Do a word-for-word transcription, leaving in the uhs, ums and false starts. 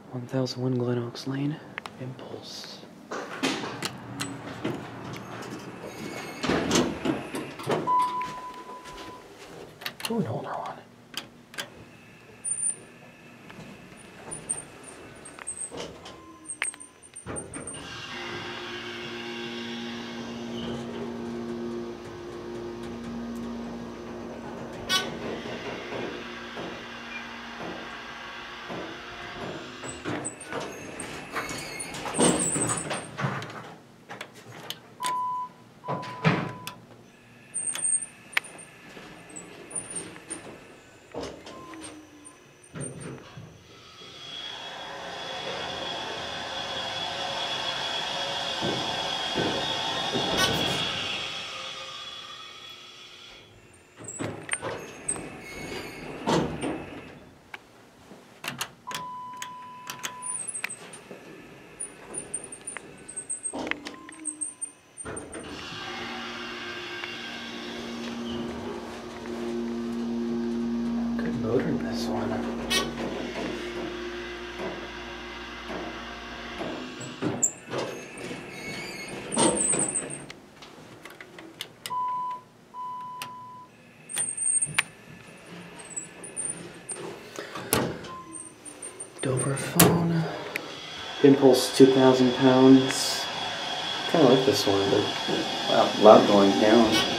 one thousand one Glen Lane, Impulse. Ooh, an older one. Good motor in this one. Dover phone. Impulse two thousand pounds. Kind of like this one, but wow, loud going down.